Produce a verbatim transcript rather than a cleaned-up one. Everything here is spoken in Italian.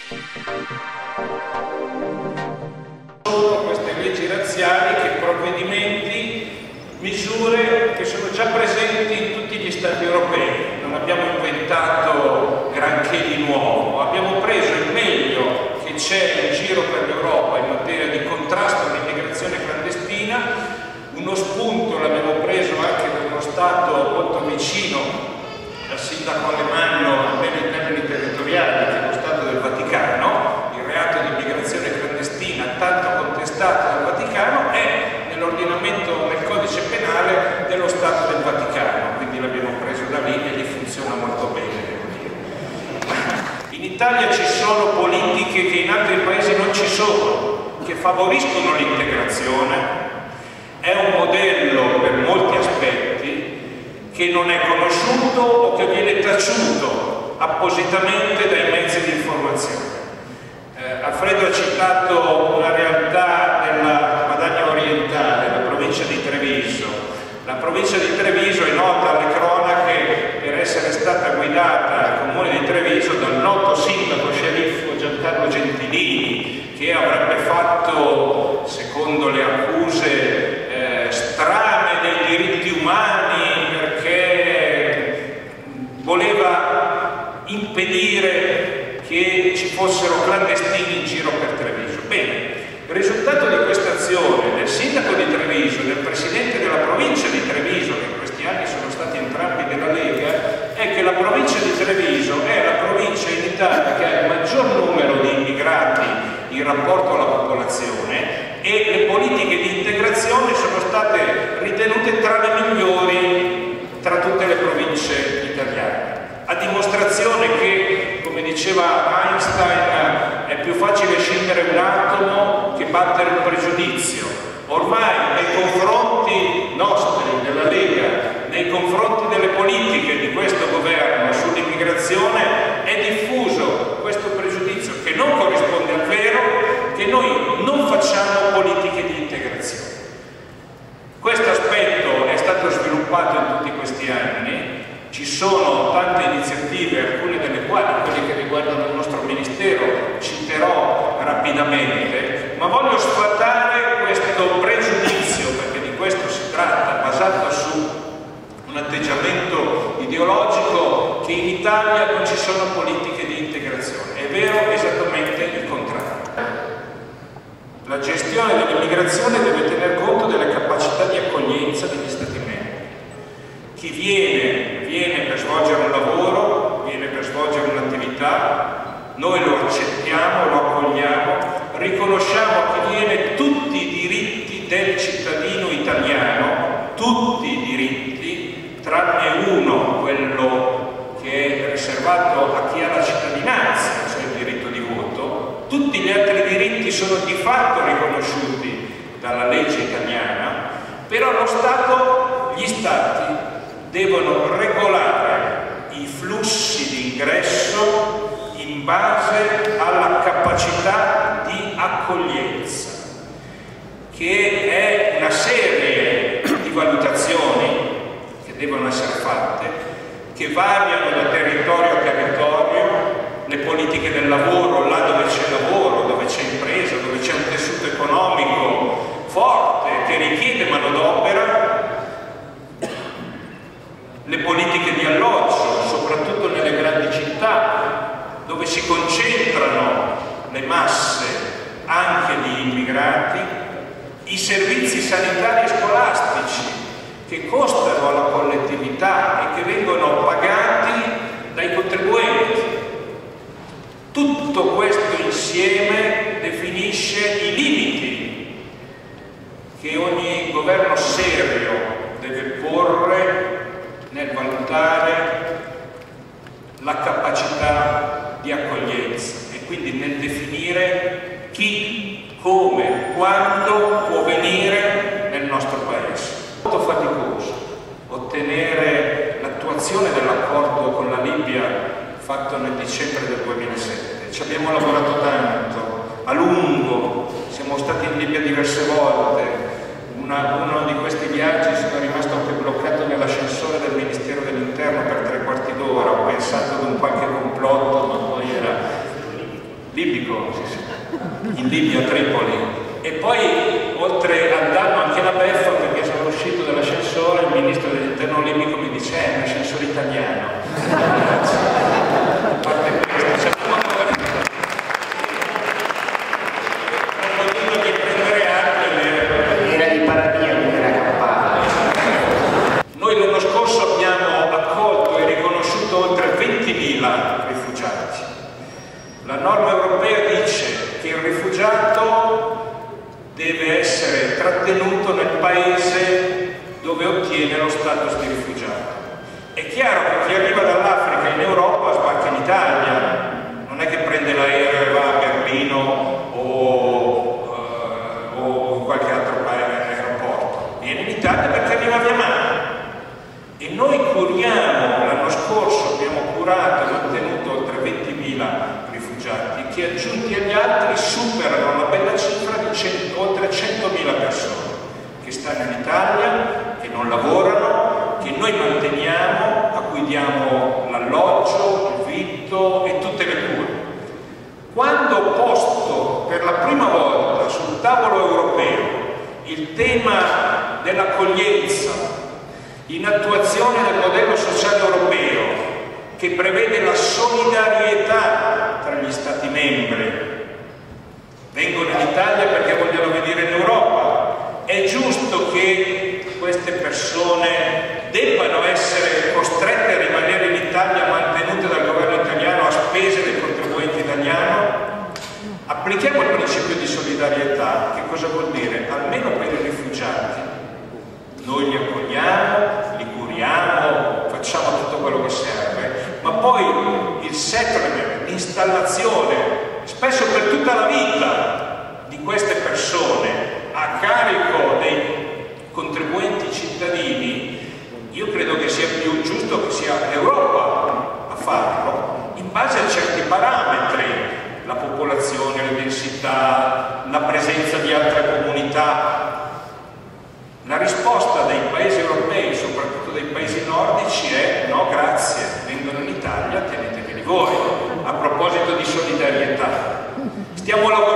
Sono queste leggi razziali che provvedimenti, misure che sono già presenti in tutti gli Stati europei. Non abbiamo inventato granché di nuovo, abbiamo preso il meglio che c'è in giro per l'Europa in materia di contrasto all'immigrazione clandestina. Uno spunto l'abbiamo preso anche da uno Stato molto vicino al sindaco Alemanno, almeno in termini territoriali, che è lo Stato del Vaticano. Il reato di immigrazione clandestina, tanto contestato dal Vaticano, è nell'ordinamento, nel codice penale dello Stato del Vaticano, quindi l'abbiamo preso da lì e gli funziona molto bene, devo dire. In Italia ci sono politiche che in altri paesi non ci sono, che favoriscono l'integrazione. È un modello per molti aspetti che non è conosciuto o che viene taciuto appositamente dai mezzi di informazione. Eh, Alfredo ha citato una realtà della Padania Orientale, la provincia di Treviso. La provincia di Treviso è nota alle cronache per essere stata guidata al comune di Treviso dal noto sindaco sceriffo Giancarlo Gentilini, che avrebbe fatto, secondo le accuse, eh, strame dei diritti umani perché voleva impedire che ci fossero clandestini in giro per Treviso. Bene, il risultato di questa azione del sindaco di Treviso e del presidente della provincia di Treviso, che in questi anni sono stati entrambi della Lega, è che la provincia di Treviso è la provincia in Italia che ha il maggior numero di immigrati in rapporto alla popolazione, e le politiche di integrazione sono state ritenute tra le migliori tra tutte le province italiane. A dimostrazione che, come diceva Einstein, è più facile scendere un atomo che battere un pregiudizio. Ormai nei confronti nostri, della Lega, nei confronti delle politiche di questo governo sull'immigrazione è diffuso questo pregiudizio che non corrisponde al vero, che noi non facciamo politiche di integrazione. Questo aspetto è stato sviluppato in tutti questi anni. Ci sono tante iniziative, alcune delle quali, quelle che riguardano il nostro Ministero, citerò rapidamente, ma voglio sfatare questo pregiudizio, perché di questo si tratta, basato su un atteggiamento ideologico che in Italia non ci sono politiche di integrazione. È vero esattamente il contrario. La gestione dell'immigrazione deve tener conto delle capacità di accoglienza degli Stati membri. Chi viene, viene per svolgere un lavoro, viene per svolgere un'attività, noi lo accettiamo, lo accogliamo, riconosciamo a chi viene tutti i diritti del cittadino italiano, tutti i diritti, tranne uno, quello che è riservato a chi ha la cittadinanza, cioè il diritto di voto. Tutti gli altri diritti sono di fatto riconosciuti dalla legge italiana, però lo Stato, gli Stati devono regolare i flussi di ingresso in base alla capacità di accoglienza, che è una serie di valutazioni che devono essere fatte, che variano da territorio a territorio. Le politiche del lavoro, là dove c'è lavoro, dove c'è impresa, dove c'è un tessuto economico forte che richiede manodopera. Le politiche di alloggio, soprattutto nelle grandi città, dove si concentrano le masse anche di immigrati. I servizi sanitari e scolastici che costano alla collettività e che vengono pagati dai contribuenti. Tutto questo insieme definisce i limiti che ogni governo serio deve porre nel valutare la capacità di accoglienza e quindi nel definire chi, come, quando può venire nel nostro paese. È molto faticoso ottenere l'attuazione dell'accordo con la Libia fatto nel dicembre del duemilasette. Ci abbiamo lavorato tanto, a lungo, siamo stati in Libia diverse volte. Una, uno di questi viaggi sono rimasto anche bloccato nell'ascensore del Ministero dell'Interno per tre quarti d'ora. Ho pensato ad un qualche complotto, ma poi era libico, in Libia, a Tripoli. E poi, oltre a danno anche la beffa, perché sono uscito dall'ascensore, il ministro dell'interno libico mi dice: è un ascensore italiano. A parte questo, cioè, non ho potuto che prendere atto. Era di Paradia, non era Campana. Noi l'anno scorso abbiamo accolto e riconosciuto oltre ventimila rifugiati. La norma europea dice che il rifugiato deve essere trattenuto nel paese dove ottiene lo status di rifugiato. È chiaro che chi arriva dall'Africa in Europa sbarca in Italia, non è che prende l'aereo e va a Berlino o, uh, o in qualche altro aeroporto. Viene in Italia perché arriva via mare. E noi curiamo, l'anno scorso abbiamo curato e mantenuto oltre ventimila rifugiati che, aggiunti agli altri, superano la bella cifra di cento, oltre centomila persone che stanno in Italia, che non lavorano, che noi manteniamo, a cui diamo l'alloggio, il vitto e tutte le cure. Quando ho posto per la prima volta sul tavolo europeo il tema dell'accoglienza in attuazione del modello sociale europeo, che prevede la solidarietà tra gli Stati membri, vengono in Italia perché vogliono venire in Europa. È giusto che queste persone debbano essere costrette a rimanere in Italia, mantenute dal governo italiano a spese del contribuente italiano? Applichiamo il principio di solidarietà. Che cosa vuol dire? Almeno per i rifugiati noi li accogliamo, li curiamo, facciamo tutto quello che serve, ma poi il settlement, l'installazione, spesso per tutta la vita di queste persone a carico dei contribuenti cittadini, io credo che sia più giusto che sia l'Europa a farlo, in base a certi parametri: la popolazione, le densità, la presenza di altre comunità. La risposta dei paesi europei, soprattutto dei paesi nordici, è: no grazie, vengono in Italia, teneteveli voi. A proposito di solidarietà, stiamo lavorando